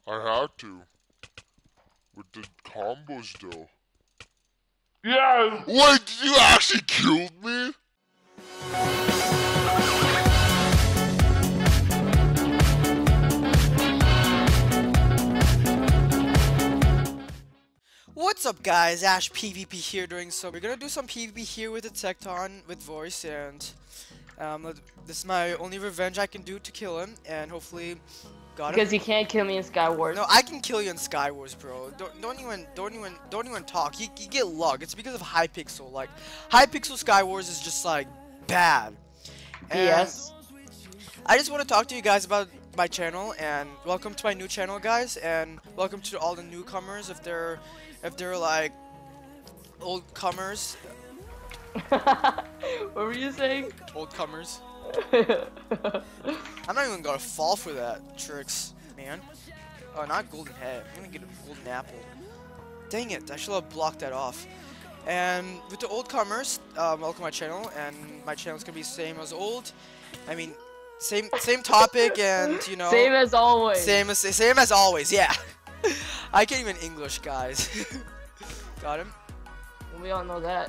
I had to. With the combos though. Yeah! Wait, did you actually kill me? What's up guys, Ash PvP here doing so. We're gonna do some PvP here with the Tecton with voice, and this is my only revenge I can do to kill him, and hopefully got him. Because you can't kill me in Skywars. No, I can kill you in Skywars, bro. Don't even talk. You get luck. It's because of Hypixel. Like Hypixel Skywars is just like bad. Yes. I just want to talk to you guys about my channel, and welcome to my new channel, guys, and welcome to all the newcomers if they're like old comers. What were you saying? Old comers. I'm not even gonna fall for that tricks, man. Oh, not golden head. I'm gonna get a golden apple. Dang it! I should have blocked that off. And with the old comers, welcome to my channel, and my channel's gonna be same as old. I mean, same topic, and you know. Same as always. Same as always. Yeah. I can't even English, guys. Got him. We all know that.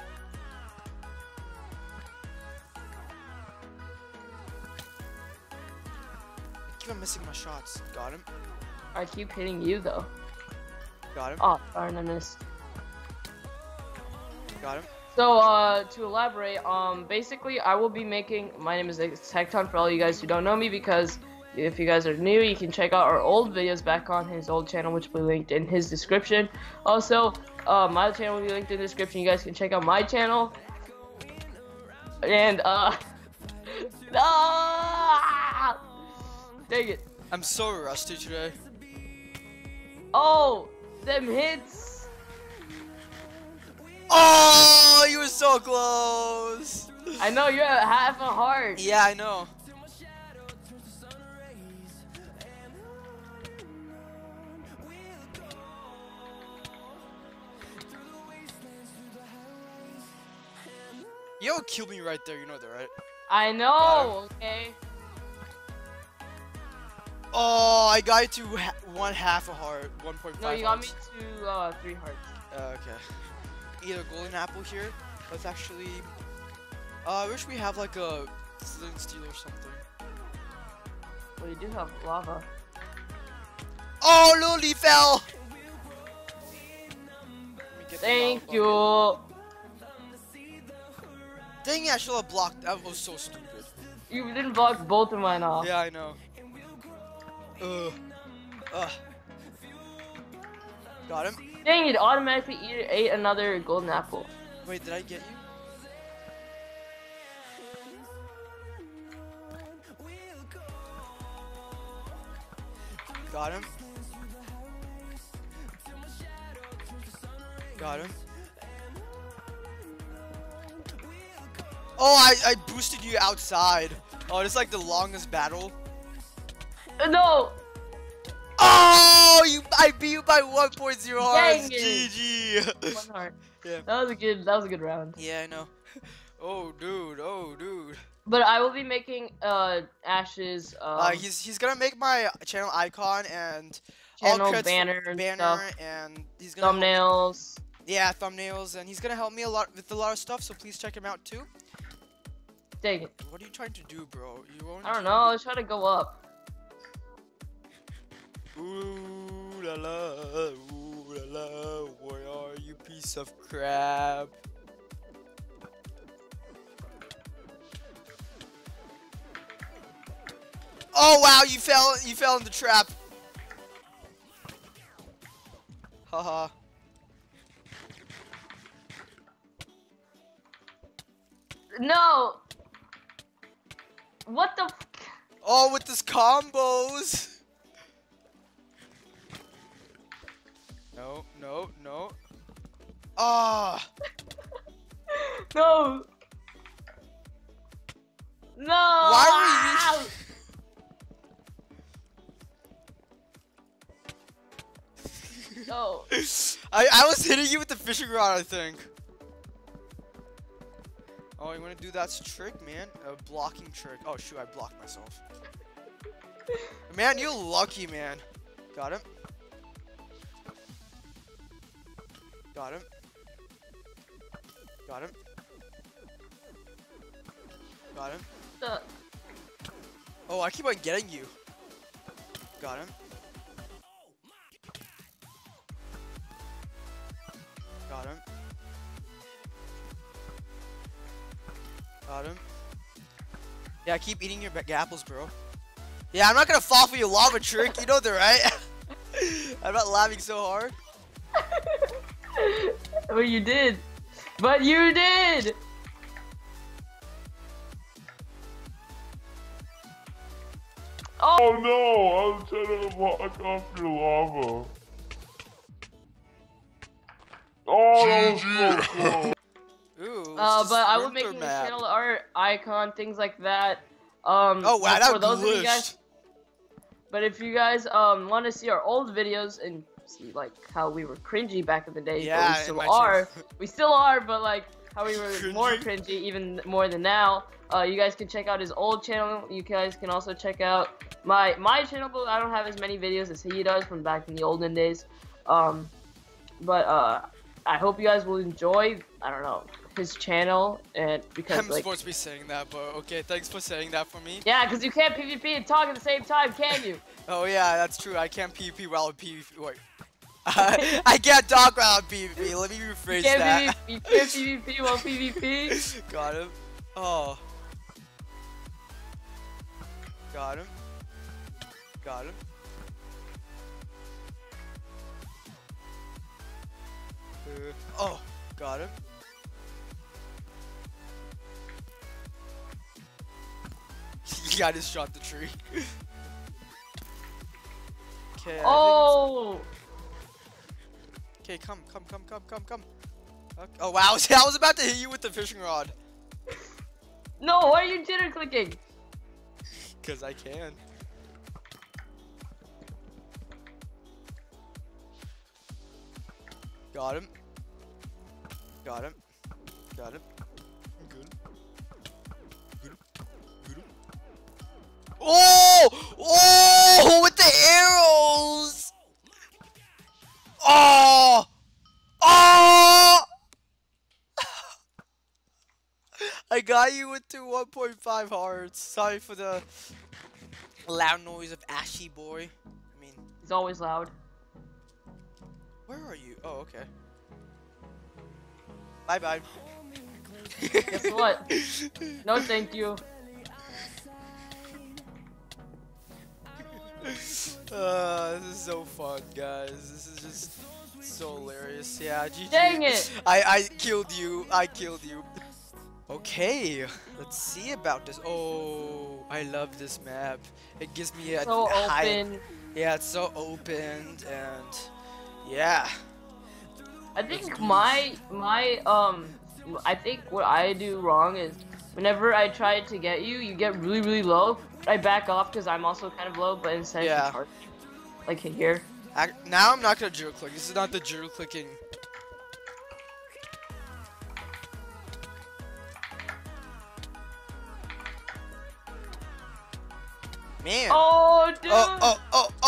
I keep on missing my shots. Got him. I keep hitting you though. Got him. Oh, darn, I missed. Got him. So, to elaborate, basically, I will be making. My name is Tecton for all you guys who don't know me, because if you guys are new, you can check out our old videos back on his old channel, which will be linked in his description. Also, my channel will be linked in the description. You guys can check out my channel. And, dang it. I'm so rusty today. Oh, them hits. Oh, you were so close. I know, you're at half a heart. Yeah, I know. Yo, kill me right there, you know that, right? I know, okay. Oh, I got you to one half a heart, 1.5 No, you got me to 3 hearts. Okay. Either golden apple here. Let's actually. I wish we have like a flint steel or something. Well, you do have lava. Oh, Lily fell. Thank you. Dang it, I should have blocked. That was so stupid. You didn't block both of mine off. Yeah, I know. Got him. Dang it, automatically ate another golden apple. Wait, did I get you? Got him. Got him. Oh, I boosted you outside. Oh, it's like the longest battle. No! Oh, I beat you by 1.0 hearts. Dang it. GG. 1 heart. Yeah. That was a good round. Yeah, I know. Oh, dude. Oh, dude. But I will be making Ash's he's gonna make my channel icon and channel all banner stuff. and he's gonna Thumbnails. Yeah, thumbnails, and he's gonna help me a lot with a lot of stuff. So please check him out too. Dang it. What are you trying to do, bro? I don't know. I was trying to go up. Ooh la la, where are you, piece of crap? Oh wow, you fell in the trap. Haha. No. What the? Oh, with this combos. No, no, no. Ah. No. No. Why were you? No. I was hitting you with the fishing rod, I think. Oh, you want to do that trick, man? A blocking trick. Oh shoot, I blocked myself. Man, you're lucky, man. Got him. Got him. Got him. Got him. Oh, I keep on getting you. Got him. Got him. Got him. Yeah, keep eating your apples, bro. Yeah, I'm not gonna fall for your lava trick. You know that, right? I'm not laughing so hard. But you did. But you did. Oh no! I was trying to block off your lava. Oh, that was so close. Ooh. But I will making the channel art, icon, things like that. Oh wow, that for those of you glitched. guys. But if you guys want to see our old videos and see like how we were cringy back in the day, Yeah, but we still are. We still are, but like how we were Cringy? more cringy, even more than now. You guys can check out his old channel. You guys can also check out my channel, but I don't have as many videos as he does from back in the olden days. But I hope you guys will enjoy. I don't know, his channel, and because I'm like, supposed to be saying that, but okay, thanks for saying that for me. yeah, because you can't PvP and talk at the same time, can you? Oh yeah, that's true. I can't PvP while I'm PvP. Wait. I can't talk while I'm PvP. Let me rephrase that. You can't PvP while PvP. Got him. Oh. Got him. Got him. Oh, got him. I just shot the tree. Okay. Oh! Okay, come. Okay. Oh wow, I was about to hit you with the fishing rod. No, why are you jitter clicking? Cause I can. Got him. Got him. Got him. Good. Good. Good. Oh! Oh! With the arrows! Oh! Oh! I got you with the 1.5 hearts. Sorry for the loud noise of Ashy Boy. I mean, He's always loud. where are you? Oh, okay. Bye bye. Guess what? No, thank you. This is so fun, guys. This is just so hilarious. Yeah, GG. Dang it! I killed you. I killed you. Okay, let's see about this. Oh, I love this map. It gives me a So high. open. Yeah, it's so open and yeah. I think I think what I do wrong is whenever I try to get you, you get really, really low. I back off because I'm also kind of low, but instead Yeah. I can charge. Like here. Now I'm not gonna drill click. This is not the drill clicking. Man. Oh, dude! Oh.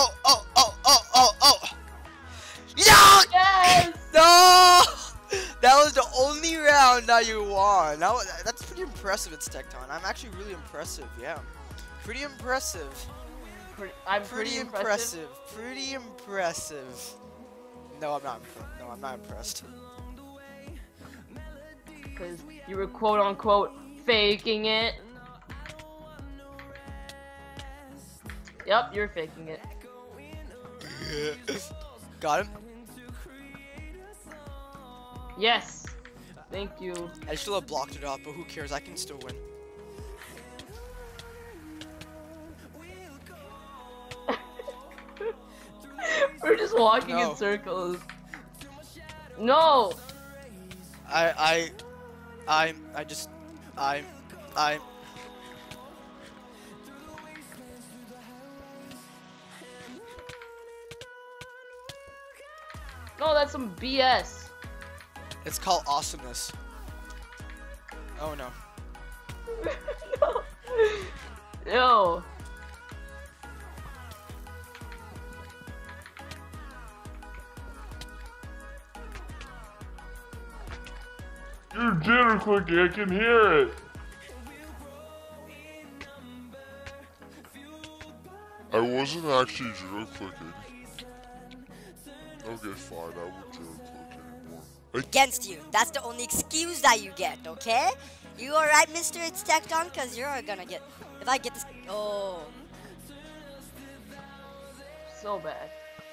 Yeah! Yes! No! That was the only round that you won. That's pretty impressive, it's Tecton. I'm actually really impressive, yeah. Pretty impressive. I'm pretty impressive. Pretty impressive. No, I'm not. No, I'm not impressed. Because you were quote unquote faking it. Yep, you're faking it. Got him. Yes. Thank you. I should have blocked it off, but who cares? I can still win. We're just walking No. in circles. No. I'm. No, that's some BS. It's called awesomeness. Oh no. No. Yo. You're jitter clicking, I can hear it. I wasn't actually jitter clicking. Okay, fine, I won't jitter click anymore. Against you. That's the only excuse that you get, okay? You alright, Mr. It's Tecton? Cause you're gonna get. If I get this. Oh. So bad.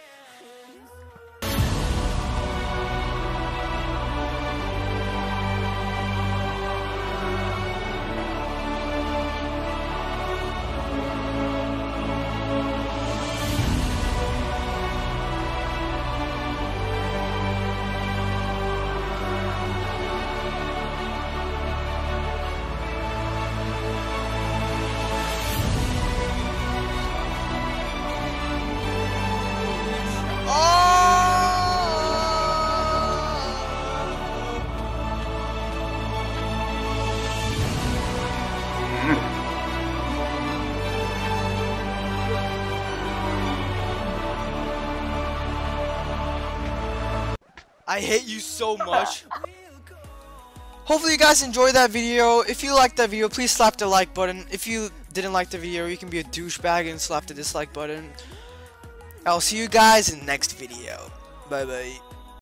I hate you so much. Hopefully you guys enjoyed that video. If you liked that video, please slap the like button. If you didn't like the video, you can be a douchebag and slap the dislike button. I'll see you guys in the next video. Bye bye.